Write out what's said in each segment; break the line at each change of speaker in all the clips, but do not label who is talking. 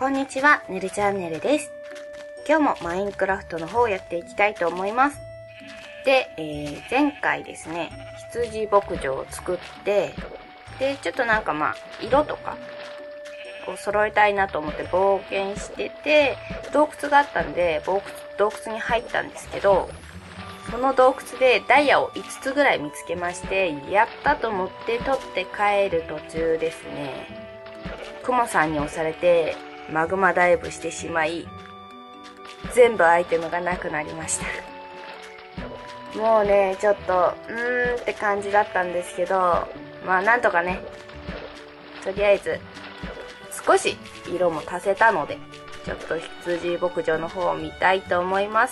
こんにちは、ねるチャンネルです。今日もマインクラフトの方をやっていきたいと思います。で、前回ですね、羊牧場を作って、で、ちょっと色とかを揃えたいなと思って冒険してて、洞窟があったんで、洞窟に入ったんですけど、その洞窟でダイヤを5つぐらい見つけまして、やったと思って取って帰る途中ですね、クモさんに押されてマグマダイブしてしまい、全部アイテムがなくなりました。もうね、ちょっとって感じだったんですけど、なんとかね、とりあえず少し色も足せたので、ちょっと羊牧場の方を見たいと思います。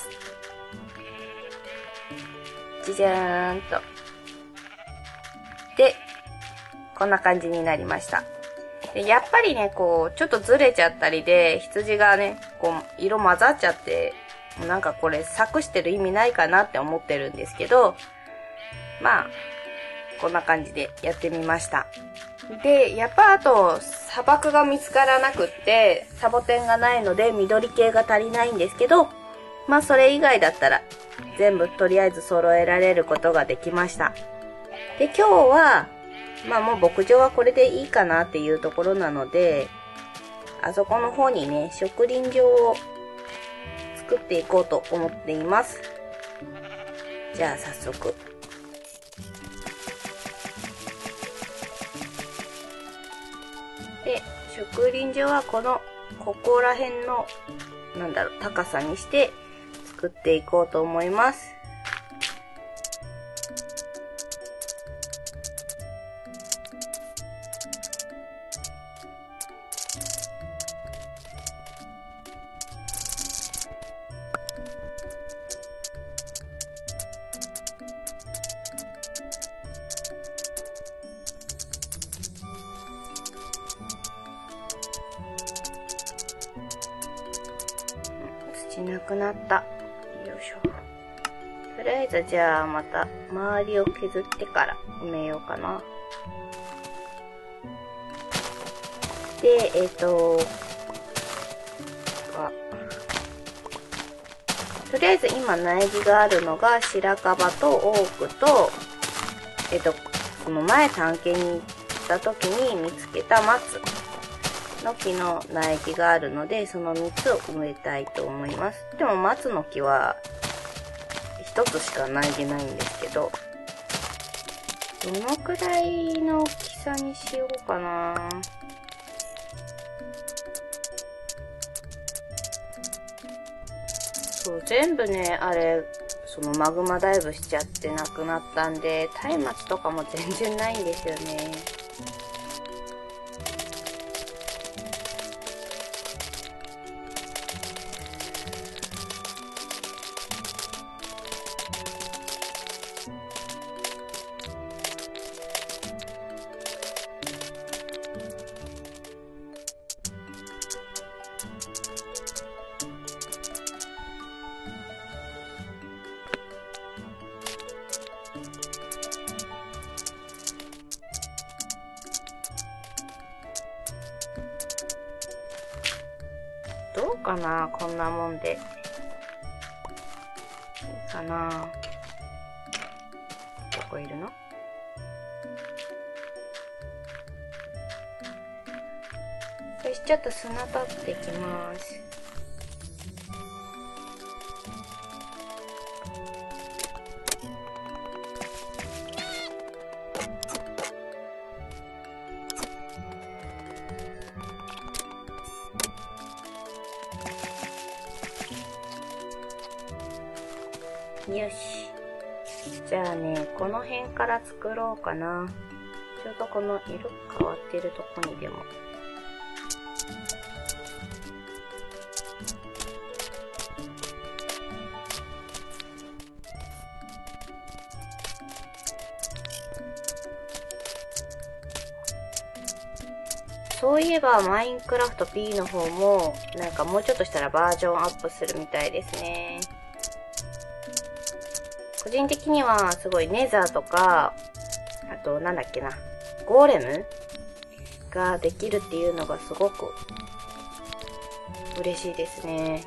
じゃーんと。で、こんな感じになりました。でやっぱりね、ちょっとずれちゃったりで、羊がね、色混ざっちゃって、これ搾してる意味ないかなって思ってるんですけど、こんな感じでやってみました。で、やっぱあと、砂漠が見つからなくって、サボテンがないので緑系が足りないんですけど、それ以外だったら、全部とりあえず揃えられることができました。で、今日は、もう牧場はこれでいいかなっていうところなので、あそこの方にね、植林場を作っていこうと思っています。じゃあ早速。で、植林場はここら辺の、高さにして作っていこうと思います。なくなった。よいしょ。とりあえずじゃあまた周りを削ってから埋めようかな。で、とりあえず今苗木があるのが白樺とオークと、この前探検に行った時に見つけた松の木の苗木があるので、その3つを植えたいと思います。でも松の木は1つしか苗木ないんですけど、どのくらいの大きさにしようかな。そう、全部ね、そのマグマダイブしちゃってなくなったんで、松明とかも全然ないんですよね。どうかな、こんなもんで。いいかな。どこいるの？よし、ちょっと砂取っていきます。よし。じゃあね、この辺から作ろうかな。ちょうどこの色変わってるとこにでも。そういえば、マインクラフト P の方も、もうちょっとしたらバージョンアップするみたいですね。個人的にはすごいネザーとか、あとゴーレムができるっていうのがすごく嬉しいですね。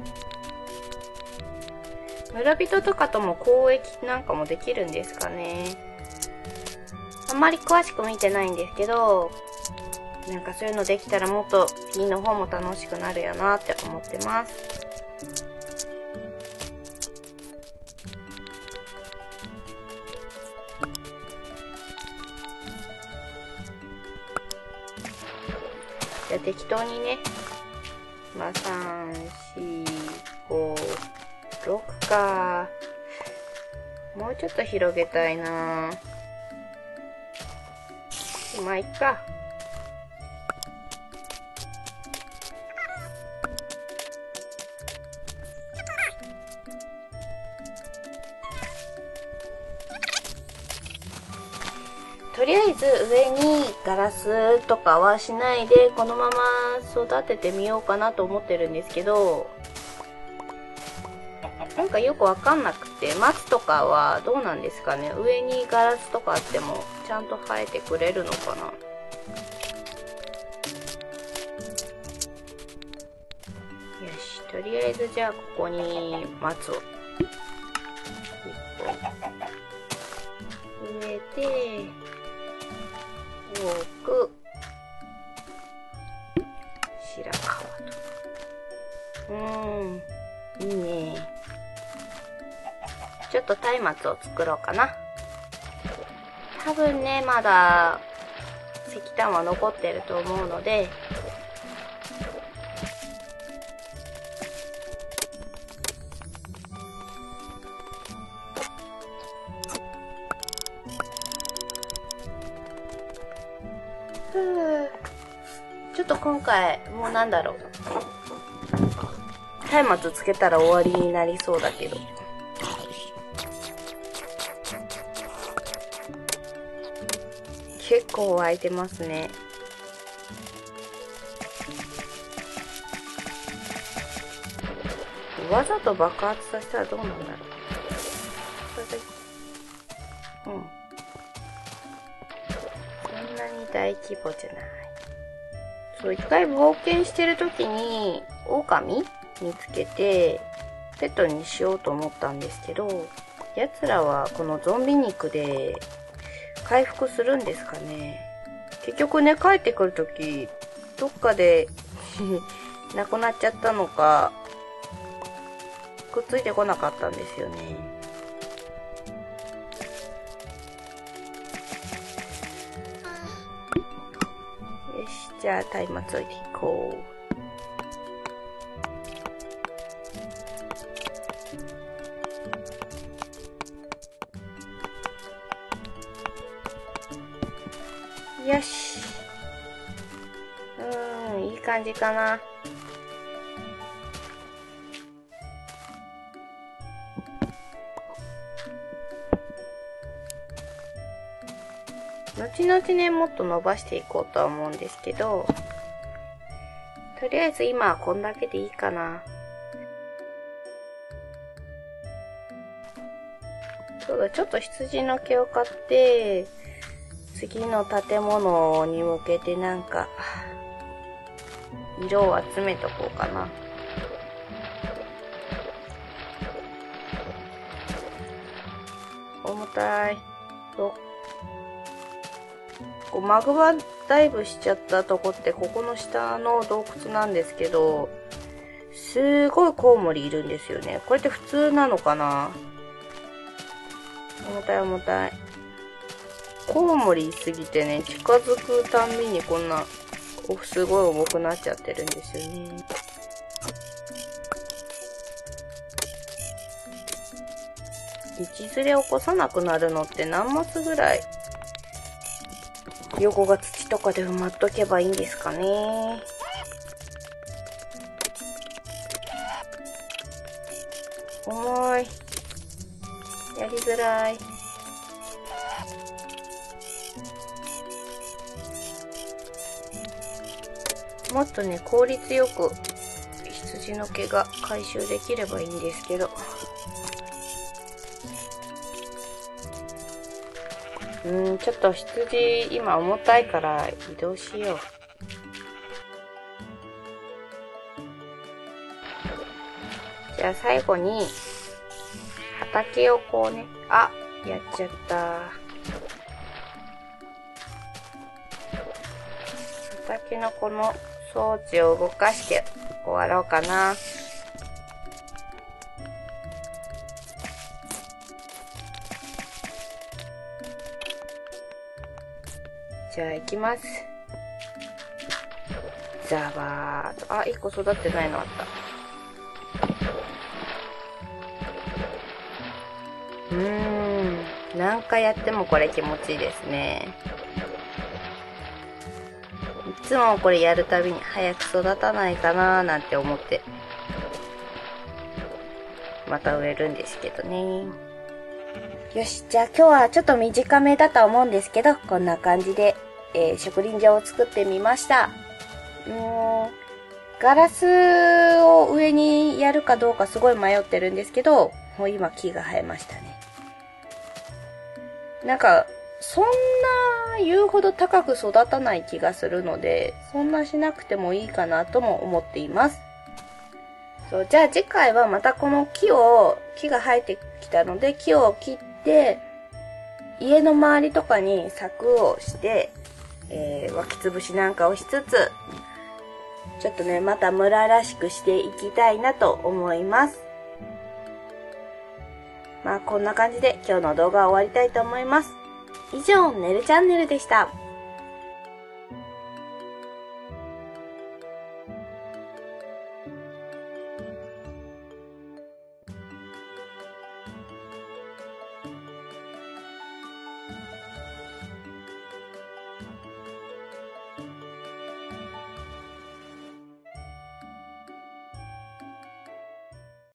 村人とかとも交易なんかもできるんですかね。あんまり詳しく見てないんですけど、なんかそういうのできたらもっと P の方も楽しくなるよなって思ってます。じゃあ適当にね、まあ、3、4、5、6か。もうちょっと広げたいな。まあ、いっか。とりあえず上にガラスとかはしないでこのまま育ててみようかなと思ってるんですけど、なんかよくわかんなくて、松とかはどうなんですかね。上にガラスとかあってもちゃんと生えてくれるのかな。よし、とりあえずじゃあここに松を1本植えて、多く白樺と。いいね。ちょっと松明を作ろうかな。多分ね、まだ石炭は残ってると思うので、ちょっと今回もうなんだろう、松明つけたら終わりになりそうだけど、結構湧いてますね。わざと爆発させたらどうなんだろう。そんなに大規模じゃない。そう、一回冒険してる時に狼見つけてペットにしようと思ったんですけど、奴らはこのゾンビ肉で回復するんですかね。結局ね、帰ってくるときどっかでなくなっちゃったのかくっついてこなかったんですよね。よし、じゃあ松明置いていこう。よし。いい感じかな。後々ね、もっと伸ばしていこうとは思うんですけど、とりあえず今はこんだけでいいかな。そうだ、ちょっと羊の毛を買って、次の建物に向けてなんか色を集めとこうかな。重たい。マグマダイブしちゃったとこってここの下の洞窟なんですけど、すごいコウモリいるんですよね。これって普通なのかな。重たい重たい。コウモリいすぎてね、近づくたんびにこんなすごい重くなっちゃってるんですよね。道連れ起こさなくなるのって何マスぐらい横が土とかで埋まっとけばいいんですかね。重い。やりづらい。もっとね、効率よく羊の毛が回収できればいいんですけど。ちょっと羊今重たいから移動しよじゃあ最後に、畑をこうね、あ、やっちゃった。畑のこの装置を動かして終わろうかな。じゃあ行きます。ザバーと。あ、1個育ってないのあった。何回やってもこれ気持ちいいですね。いつもこれやるたびに早く育たないかなーなんて思って、また植えるんですけどね。よし、じゃあ今日はちょっと短めだと思うんですけど、こんな感じで、植林場を作ってみました。ガラスを上にやるかどうかすごい迷ってるんですけど、もう今木が生えましたね。なんか、そんな言うほど高く育たない気がするので、そんなしなくてもいいかなとも思っています。そう、じゃあ次回はまたこの木が生えてきたので、木を切って、家の周りとかに柵をして、湧きつぶしなんかをしつつ、ちょっとね、また村らしくしていきたいなと思います。まあこんな感じで今日の動画は終わりたいと思います。以上、ねるチャンネルでした。